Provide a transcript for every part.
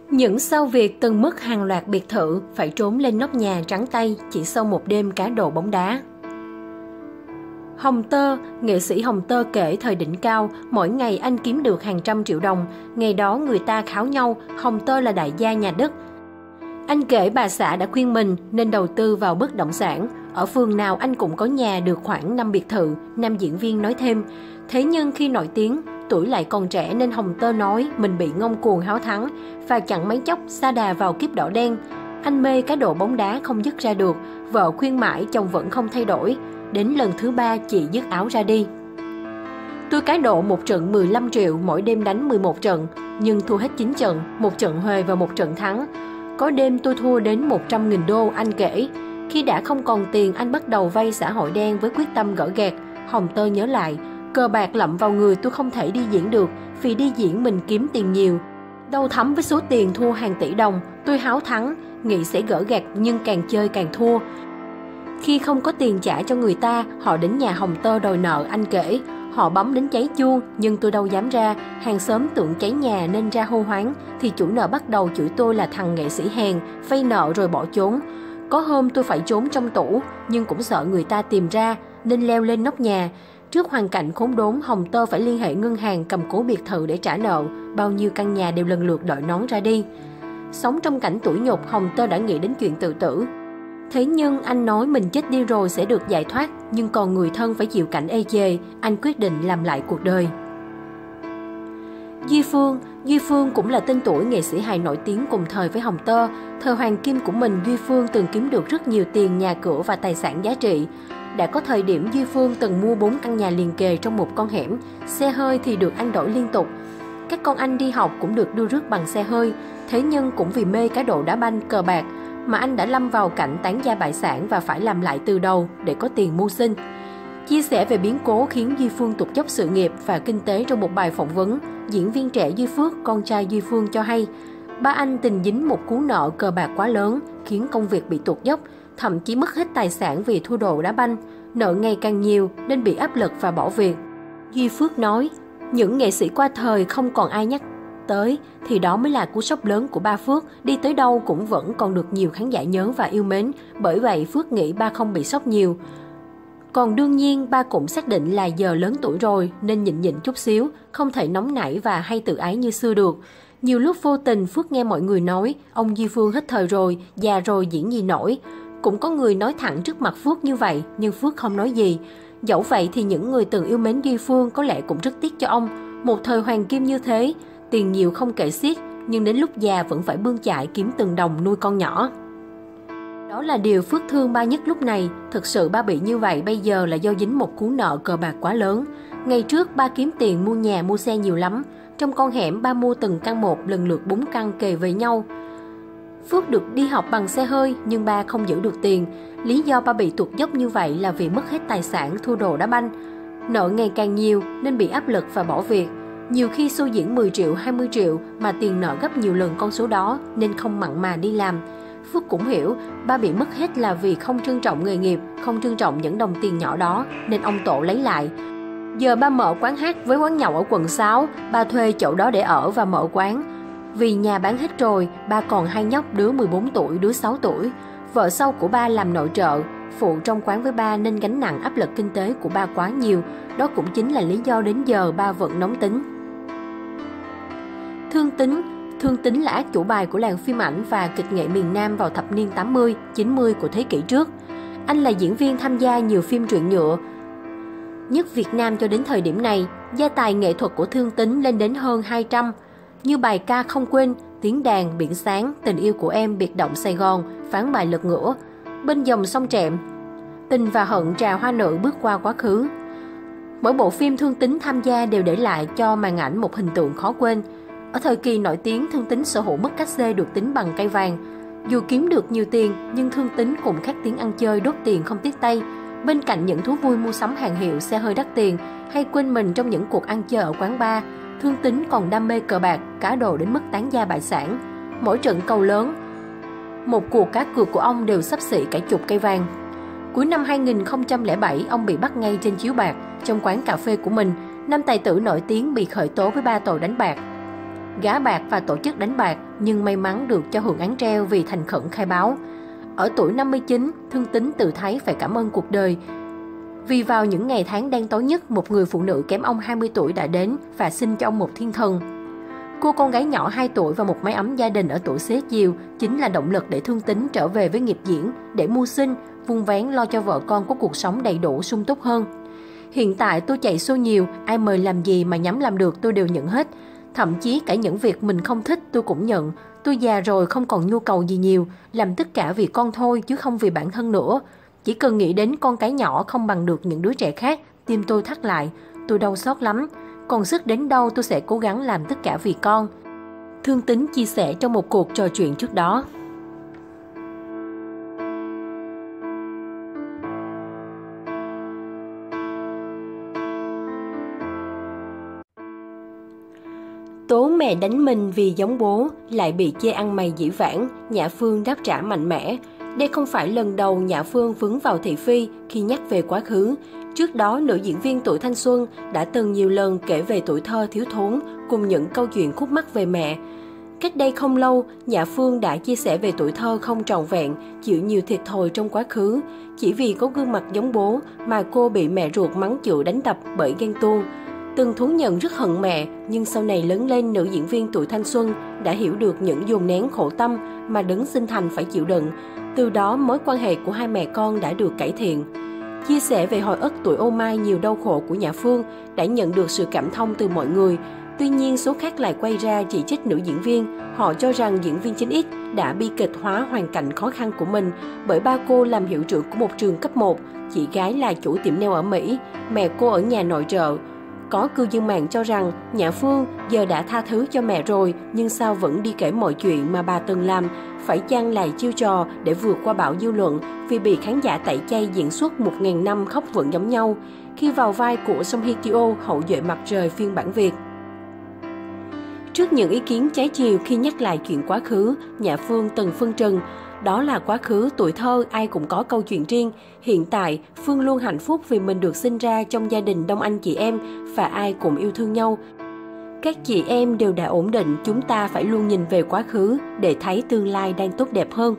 Những sao Việt từng mất hàng loạt biệt thự phải trốn lên nóc nhà trắng tay chỉ sau một đêm cá độ bóng đá. Hồng Tơ, nghệ sĩ Hồng Tơ kể thời đỉnh cao, mỗi ngày anh kiếm được hàng trăm triệu đồng. Ngày đó người ta kháo nhau, Hồng Tơ là đại gia nhà đất. Anh kể bà xã đã khuyên mình nên đầu tư vào bất động sản. Ở phường nào anh cũng có nhà được khoảng 5 biệt thự, nam diễn viên nói thêm. Thế nhưng khi nổi tiếng, tuổi lại còn trẻ nên Hồng Tơ nói mình bị ngông cuồng háo thắng và chẳng mấy chốc sa đà vào kiếp đỏ đen. Anh mê cá độ bóng đá không dứt ra được, vợ khuyên mãi chồng vẫn không thay đổi. Đến lần thứ 3 chị dứt áo ra đi. Tôi cá độ một trận 15 triệu, mỗi đêm đánh 11 trận, nhưng thua hết 9 trận, một trận huề và một trận thắng. Có đêm tôi thua đến 100.000 đô, anh kể. Khi đã không còn tiền, anh bắt đầu vay xã hội đen với quyết tâm gỡ gạc. Hồng Tơ nhớ lại, cờ bạc lậm vào người tôi không thể đi diễn được, vì đi diễn mình kiếm tiền nhiều. Đau thắm với số tiền thua hàng tỷ đồng, tôi háo thắng, nghĩ sẽ gỡ gạc nhưng càng chơi càng thua. Khi không có tiền trả cho người ta, họ đến nhà Hồng Tơ đòi nợ, anh kể. Họ bấm đến cháy chuông, nhưng tôi đâu dám ra. Hàng xóm tưởng cháy nhà nên ra hô hoáng, thì chủ nợ bắt đầu chửi tôi là thằng nghệ sĩ hèn, vay nợ rồi bỏ trốn. Có hôm tôi phải trốn trong tủ, nhưng cũng sợ người ta tìm ra, nên leo lên nóc nhà. Trước hoàn cảnh khốn đốn, Hồng Tơ phải liên hệ ngân hàng cầm cố biệt thự để trả nợ. Bao nhiêu căn nhà đều lần lượt đội nón ra đi. Sống trong cảnh tủi nhục, Hồng Tơ đã nghĩ đến chuyện tự tử. Thế nhưng anh nói mình chết đi rồi sẽ được giải thoát, nhưng còn người thân phải chịu cảnh ê chề, anh quyết định làm lại cuộc đời. Duy Phương cũng là tên tuổi nghệ sĩ hài nổi tiếng cùng thời với Hồng Tơ. Thời hoàng kim của mình, Duy Phương từng kiếm được rất nhiều tiền, nhà cửa và tài sản giá trị. Đã có thời điểm Duy Phương từng mua 4 căn nhà liền kề trong một con hẻm, xe hơi thì được anh đổi liên tục. Các con anh đi học cũng được đưa rước bằng xe hơi. Thế nhưng cũng vì mê cá độ đá banh, cờ bạc mà anh đã lâm vào cảnh tán gia bại sản và phải làm lại từ đầu để có tiền mưu sinh. Chia sẻ về biến cố khiến Duy Phương tụt dốc sự nghiệp và kinh tế trong một bài phỏng vấn, diễn viên trẻ Duy Phước, con trai Duy Phương cho hay, ba anh tình dính một cú nợ cờ bạc quá lớn khiến công việc bị tụt dốc, thậm chí mất hết tài sản vì thua đồ đá banh. Nợ ngày càng nhiều nên bị áp lực và bỏ việc. Duy Phước nói, những nghệ sĩ qua thời không còn ai nhắc tới thì đó mới là cú sốc lớn của ba Phước, đi tới đâu cũng vẫn còn được nhiều khán giả nhớ và yêu mến. Bởi vậy Phước nghĩ ba không bị sốc nhiều. Còn đương nhiên ba cũng xác định là giờ lớn tuổi rồi nên nhịn nhịn chút xíu, không thể nóng nảy và hay tự ái như xưa được. Nhiều lúc vô tình Phước nghe mọi người nói ông Duy Phương hết thời rồi, già rồi diễn gì nổi. Cũng có người nói thẳng trước mặt Phước như vậy nhưng Phước không nói gì. Dẫu vậy thì những người từng yêu mến Duy Phương có lẽ cũng rất tiếc cho ông. Một thời hoàng kim như thế, tiền nhiều không kể xiết, nhưng đến lúc già vẫn phải bươn chải kiếm từng đồng nuôi con nhỏ. Đó là điều Phước thương ba nhất lúc này. Thực sự ba bị như vậy bây giờ là do dính một cú nợ cờ bạc quá lớn. Ngày trước ba kiếm tiền mua nhà mua xe nhiều lắm. Trong con hẻm ba mua từng căn một, lần lượt 4 căn kề với nhau. Phước được đi học bằng xe hơi nhưng ba không giữ được tiền. Lý do ba bị tụt dốc như vậy là vì mất hết tài sản, thua đồ đá banh. Nợ ngày càng nhiều nên bị áp lực và bỏ việc. Nhiều khi show diễn 10 triệu, 20 triệu mà tiền nợ gấp nhiều lần con số đó nên không mặn mà đi làm. Phước cũng hiểu ba bị mất hết là vì không trân trọng nghề nghiệp, không trân trọng những đồng tiền nhỏ đó nên ông Tổ lấy lại. Giờ ba mở quán hát với quán nhậu ở quận 6, ba thuê chỗ đó để ở và mở quán. Vì nhà bán hết rồi, ba còn 2 nhóc, đứa 14 tuổi, đứa 6 tuổi. Vợ sau của ba làm nội trợ, phụ trong quán với ba nên gánh nặng áp lực kinh tế của ba quá nhiều. Đó cũng chính là lý do đến giờ ba vẫn nóng tính. Thương Tín là ác chủ bài của làng phim ảnh và kịch nghệ miền Nam vào thập niên 80, 90 của thế kỷ trước. Anh là diễn viên tham gia nhiều phim truyện nhựa nhất Việt Nam cho đến thời điểm này. Gia tài nghệ thuật của Thương Tín lên đến hơn 200, như bài ca Không Quên, Tiếng đàn, Biển sáng, Tình yêu của em, Biệt động Sài Gòn, Phán bài lật ngửa, Bên dòng sông Trẹm, Tình và hận, Trà hoa nữ, Bước qua quá khứ. Mỗi bộ phim Thương Tín tham gia đều để lại cho màn ảnh một hình tượng khó quên. Ở thời kỳ nổi tiếng, Thương Tín sở hữu mức cát xê được tính bằng cây vàng. Dù kiếm được nhiều tiền, nhưng Thương Tín cũng khát tiếng ăn chơi, đốt tiền không tiếc tay. Bên cạnh những thú vui mua sắm hàng hiệu, xe hơi đắt tiền, hay quên mình trong những cuộc ăn chơi ở quán bar, Thương Tín còn đam mê cờ bạc, cá độ đến mức tán gia bại sản. Mỗi trận cầu lớn, một cuộc cá cược của ông đều xấp xỉ cả chục cây vàng. Cuối năm 2007, ông bị bắt ngay trên chiếu bạc. Trong quán cà phê của mình, nam tài tử nổi tiếng bị khởi tố với 3 tội đánh bạc. gá bạc và tổ chức đánh bạc, nhưng may mắn được cho hưởng án treo vì thành khẩn khai báo. Ở tuổi 59, Thương Tín tự thấy phải cảm ơn cuộc đời. Vì vào những ngày tháng đen tối nhất, một người phụ nữ kém ông 20 tuổi đã đến và sinh cho ông một thiên thần. Cô con gái nhỏ 2 tuổi và một mái ấm gia đình ở tuổi xế chiều chính là động lực để Thương Tín trở về với nghiệp diễn, để mưu sinh, vun vén lo cho vợ con có cuộc sống đầy đủ sung túc hơn. Hiện tại tôi chạy show nhiều, ai mời làm gì mà nhắm làm được tôi đều nhận hết. Thậm chí cả những việc mình không thích tôi cũng nhận. Tôi già rồi không còn nhu cầu gì nhiều, làm tất cả vì con thôi chứ không vì bản thân nữa. Chỉ cần nghĩ đến con cái nhỏ không bằng được những đứa trẻ khác, tim tôi thắt lại, tôi đau xót lắm. Còn sức đến đâu tôi sẽ cố gắng làm tất cả vì con. Thương Tín chia sẻ trong một cuộc trò chuyện trước đó. Tố mẹ đánh mình vì giống bố, lại bị chê ăn mày dĩ vãng, Nhã Phương đáp trả mạnh mẽ. Đây không phải lần đầu Nhã Phương vướng vào thị phi khi nhắc về quá khứ. Trước đó, nữ diễn viên tuổi thanh xuân đã từng nhiều lần kể về tuổi thơ thiếu thốn cùng những câu chuyện khúc mắc về mẹ. Cách đây không lâu, Nhã Phương đã chia sẻ về tuổi thơ không trọn vẹn, chịu nhiều thiệt thòi trong quá khứ. Chỉ vì có gương mặt giống bố mà cô bị mẹ ruột mắng chửi đánh đập bởi ghen tuông. Từng thú nhận rất hận mẹ, nhưng sau này lớn lên, nữ diễn viên tuổi thanh xuân đã hiểu được những dồn nén khổ tâm mà đấng sinh thành phải chịu đựng. Từ đó, mối quan hệ của hai mẹ con đã được cải thiện. Chia sẻ về hồi ức tuổi ô mai nhiều đau khổ của Nhã Phương đã nhận được sự cảm thông từ mọi người. Tuy nhiên, số khác lại quay ra chỉ trích nữ diễn viên. Họ cho rằng diễn viên 9X đã bi kịch hóa hoàn cảnh khó khăn của mình bởi ba cô làm hiệu trưởng của một trường cấp 1, chị gái là chủ tiệm nail ở Mỹ, mẹ cô ở nhà nội trợ. Có cư dân mạng cho rằng Nhã Phương giờ đã tha thứ cho mẹ rồi, nhưng sao vẫn đi kể mọi chuyện mà bà từng làm, phải chăng là chiêu trò để vượt qua bão dư luận vì bị khán giả tẩy chay diễn xuất 1000 năm khóc vẫn giống nhau khi vào vai của Song Hye Kyo, hậu duệ mặt trời phiên bản Việt. Trước những ý kiến trái chiều khi nhắc lại chuyện quá khứ, Nhã Phương từng phân trần. Đó là quá khứ, tuổi thơ, ai cũng có câu chuyện riêng. Hiện tại, Phương luôn hạnh phúc vì mình được sinh ra trong gia đình đông anh chị em và ai cũng yêu thương nhau. Các chị em đều đã ổn định, chúng ta phải luôn nhìn về quá khứ để thấy tương lai đang tốt đẹp hơn.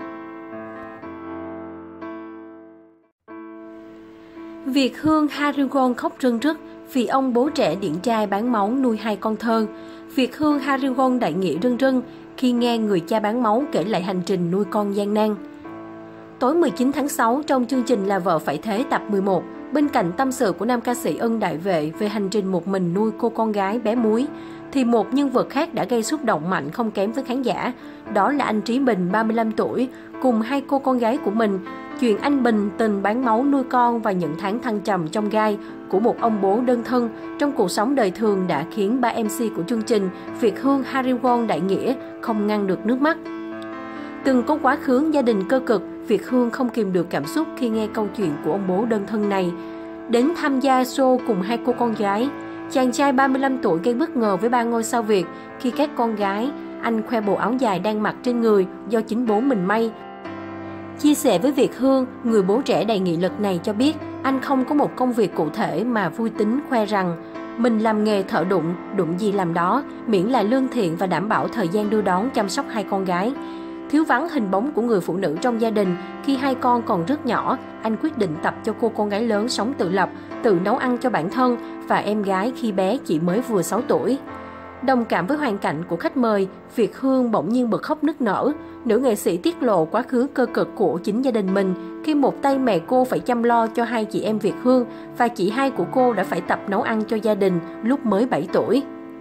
Việt Hương Harigon khóc rưng rức vì ông bố trẻ điển trai bán máu nuôi 2 con thơ. Việt Hương Harigon đại nghĩa rưng rưng khi nghe người cha bán máu kể lại hành trình nuôi con gian nan. Tối 19 tháng 6, trong chương trình Là Vợ Phải Thế tập 11, bên cạnh tâm sự của nam ca sĩ Ân Đại Vệ về hành trình một mình nuôi cô con gái bé Muối, thì một nhân vật khác đã gây xúc động mạnh không kém với khán giả. Đó là anh Trí Bình, 35 tuổi, cùng 2 cô con gái của mình. Chuyện anh Bình từng bán máu nuôi con và những tháng thăng trầm trong gai của một ông bố đơn thân trong cuộc sống đời thường đã khiến 3 MC của chương trình Việt Hương Harigon đại nghĩa không ngăn được nước mắt. Từng có quá khứ gia đình cơ cực, Việt Hương không kìm được cảm xúc khi nghe câu chuyện của ông bố đơn thân này. Đến tham gia show cùng 2 cô con gái, chàng trai 35 tuổi gây bất ngờ với 3 ngôi sao Việt khi các con gái anh khoe bộ áo dài đang mặc trên người do chính bố mình may. Chia sẻ với Việt Hương, người bố trẻ đầy nghị lực này cho biết anh không có một công việc cụ thể mà vui tính khoe rằng mình làm nghề thợ đụng gì làm đó, miễn là lương thiện và đảm bảo thời gian đưa đón chăm sóc 2 con gái. Thiếu vắng hình bóng của người phụ nữ trong gia đình khi 2 con còn rất nhỏ, anh quyết định tập cho cô con gái lớn sống tự lập, tự nấu ăn cho bản thân và em gái khi bé chỉ mới vừa 6 tuổi. Đồng cảm với hoàn cảnh của khách mời, Việt Hương bỗng nhiên bật khóc nức nở. Nữ nghệ sĩ tiết lộ quá khứ cơ cực của chính gia đình mình khi một tay mẹ cô phải chăm lo cho 2 chị em Việt Hương và chị hai của cô đã phải tập nấu ăn cho gia đình lúc mới 7 tuổi.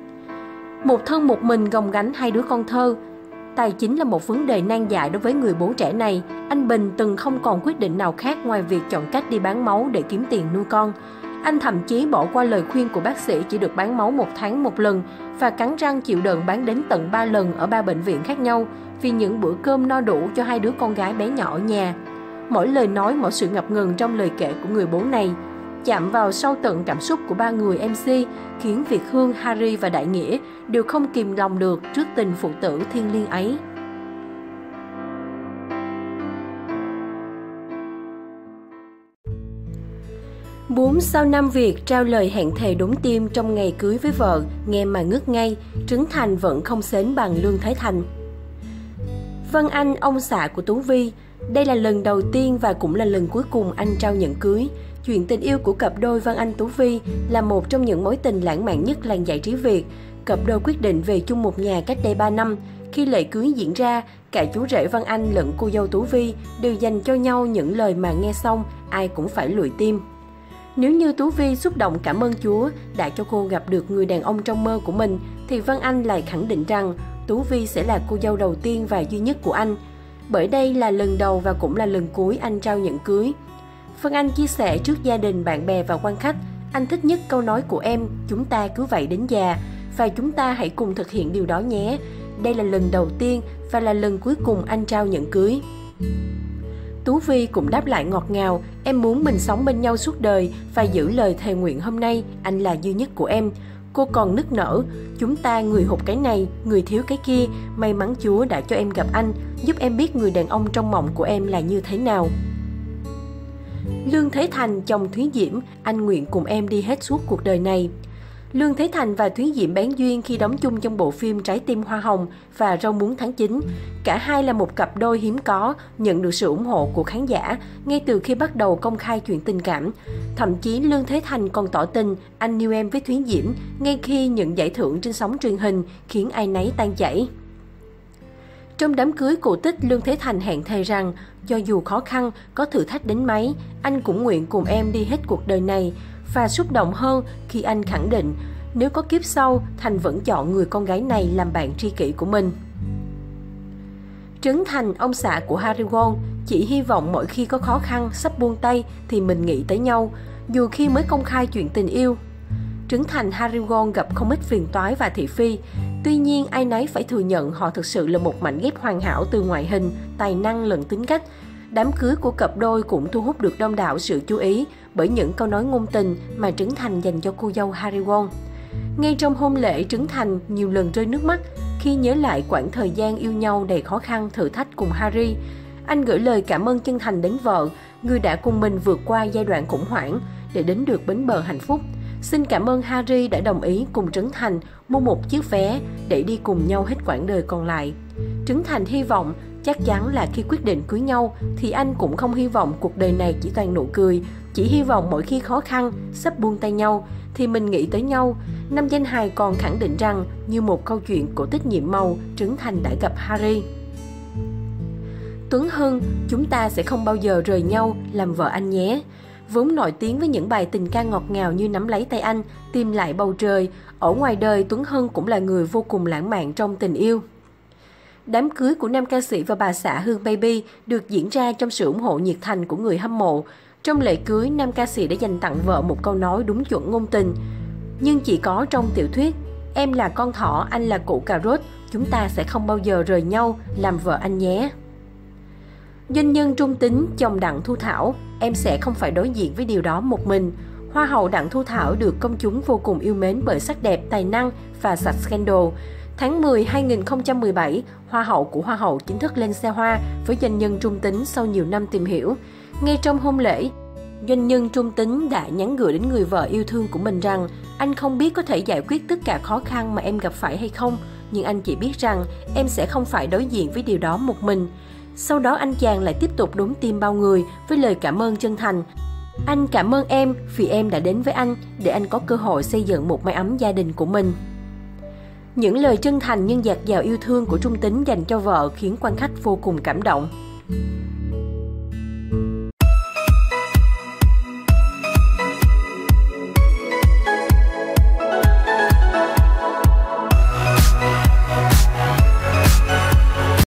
Một thân một mình gồng gánh 2 đứa con thơ. Tài chính là một vấn đề nan giải đối với người bố trẻ này. Anh Bình từng không còn quyết định nào khác ngoài việc chọn cách đi bán máu để kiếm tiền nuôi con. Anh thậm chí bỏ qua lời khuyên của bác sĩ chỉ được bán máu 1 tháng 1 lần và cắn răng chịu đựng bán đến tận 3 lần ở 3 bệnh viện khác nhau vì những bữa cơm no đủ cho 2 đứa con gái bé nhỏ ở nhà. Mỗi lời nói, mỗi sự ngập ngừng trong lời kể của người bố này chạm vào sâu tận cảm xúc của 3 người MC, khiến Việt Hương, Harry và Đại Nghĩa đều không kìm lòng được trước tình phụ tử thiêng liêng ấy. 4 sao Nam Việt trao lời hẹn thề đúng tim trong ngày cưới với vợ, nghe mà ngất ngay, Trấn Thành vẫn không sến bằng Lương Thế Thành. Vân Anh, ông xã của Tú Vi. Đây là lần đầu tiên và cũng là lần cuối cùng anh trao nhẫn cưới. Chuyện tình yêu của cặp đôi Vân Anh Tú Vi là một trong những mối tình lãng mạn nhất làng giải trí Việt. Cặp đôi quyết định về chung một nhà cách đây 3 năm. Khi lễ cưới diễn ra, cả chú rể Vân Anh lẫn cô dâu Tú Vi đều dành cho nhau những lời mà nghe xong ai cũng phải lụi tim. Nếu như Tú Vi xúc động cảm ơn Chúa đã cho cô gặp được người đàn ông trong mơ của mình, thì Vân Anh lại khẳng định rằng Tú Vi sẽ là cô dâu đầu tiên và duy nhất của anh. Bởi đây là lần đầu và cũng là lần cuối anh trao nhẫn cưới. Vân Anh chia sẻ trước gia đình, bạn bè và quan khách, anh thích nhất câu nói của em, chúng ta cứ vậy đến già, và chúng ta hãy cùng thực hiện điều đó nhé. Đây là lần đầu tiên và là lần cuối cùng anh trao nhẫn cưới. Tú Vi cũng đáp lại ngọt ngào, em muốn mình sống bên nhau suốt đời và giữ lời thề nguyện hôm nay, anh là duy nhất của em. Cô còn nức nở, chúng ta người hụt cái này, người thiếu cái kia, may mắn Chúa đã cho em gặp anh, giúp em biết người đàn ông trong mộng của em là như thế nào. Lương Thế Thành, chồng Thúy Diễm, anh nguyện cùng em đi hết suốt cuộc đời này. Lương Thế Thành và Thúy Diễm bén duyên khi đóng chung trong bộ phim Trái tim hoa hồng và Rau muống tháng 9. Cả hai là một cặp đôi hiếm có, nhận được sự ủng hộ của khán giả ngay từ khi bắt đầu công khai chuyện tình cảm. Thậm chí Lương Thế Thành còn tỏ tình anh yêu em với Thúy Diễm ngay khi nhận giải thưởng trên sóng truyền hình, khiến ai nấy tan chảy. Trong đám cưới cổ tích, Lương Thế Thành hẹn thề rằng cho dù khó khăn, có thử thách đến mấy, anh cũng nguyện cùng em đi hết cuộc đời này. Và xúc động hơn khi anh khẳng định nếu có kiếp sau, Thành vẫn chọn người con gái này làm bạn tri kỷ của mình. Trấn Thành, ông xã của Harry Won, chỉ hy vọng mỗi khi có khó khăn, sắp buông tay thì mình nghĩ tới nhau, dù khi mới công khai chuyện tình yêu. Trấn Thành, Harry Won gặp không ít phiền toái và thị phi. Tuy nhiên, ai nấy phải thừa nhận họ thực sự là một mảnh ghép hoàn hảo từ ngoại hình, tài năng lẫn tính cách. Đám cưới của cặp đôi cũng thu hút được đông đảo sự chú ý bởi những câu nói ngôn tình mà Trấn Thành dành cho cô dâu Harry Won. Ngay trong hôn lễ, Trấn Thành nhiều lần rơi nước mắt khi nhớ lại quãng thời gian yêu nhau đầy khó khăn, thử thách cùng Harry. Anh gửi lời cảm ơn chân thành đến vợ, người đã cùng mình vượt qua giai đoạn khủng hoảng để đến được bến bờ hạnh phúc. Xin cảm ơn Harry đã đồng ý cùng Trấn Thành mua một chiếc vé để đi cùng nhau hết quãng đời còn lại. Trấn Thành hy vọng chắc chắn là khi quyết định cưới nhau thì anh cũng không hy vọng cuộc đời này chỉ toàn nụ cười, chỉ hy vọng mỗi khi khó khăn, sắp buông tay nhau thì mình nghĩ tới nhau. Nam danh hài còn khẳng định rằng như một câu chuyện cổ tích nhiệm màu, Trấn Thành đã gặp Harry. Tuấn Hưng, chúng ta sẽ không bao giờ rời nhau, làm vợ anh nhé. Vốn nổi tiếng với những bài tình ca ngọt ngào như Nắm lấy tay anh, Tìm lại bầu trời, ở ngoài đời Tuấn Hưng cũng là người vô cùng lãng mạn trong tình yêu. Đám cưới của nam ca sĩ và bà xã Hương Baby được diễn ra trong sự ủng hộ nhiệt thành của người hâm mộ. Trong lễ cưới, nam ca sĩ đã dành tặng vợ một câu nói đúng chuẩn ngôn tình. Nhưng chỉ có trong tiểu thuyết, em là con thỏ, anh là củ cà rốt, chúng ta sẽ không bao giờ rời nhau, làm vợ anh nhé. Doanh nhân trung tính, chồng Đặng Thu Thảo, em sẽ không phải đối diện với điều đó một mình. Hoa hậu Đặng Thu Thảo được công chúng vô cùng yêu mến bởi sắc đẹp, tài năng và sạch scandal. Tháng 10 2017, Hoa hậu của Hoa hậu chính thức lên xe hoa với doanh nhân trung tính sau nhiều năm tìm hiểu. Ngay trong hôn lễ, doanh nhân trung tính đã nhắn gửi đến người vợ yêu thương của mình rằng anh không biết có thể giải quyết tất cả khó khăn mà em gặp phải hay không, nhưng anh chỉ biết rằng em sẽ không phải đối diện với điều đó một mình. Sau đó anh chàng lại tiếp tục đốn tim bao người với lời cảm ơn chân thành. Anh cảm ơn em vì em đã đến với anh để anh có cơ hội xây dựng một mái ấm gia đình của mình. Những lời chân thành nhưng dạt dào yêu thương của Trung Tính dành cho vợ khiến quan khách vô cùng cảm động.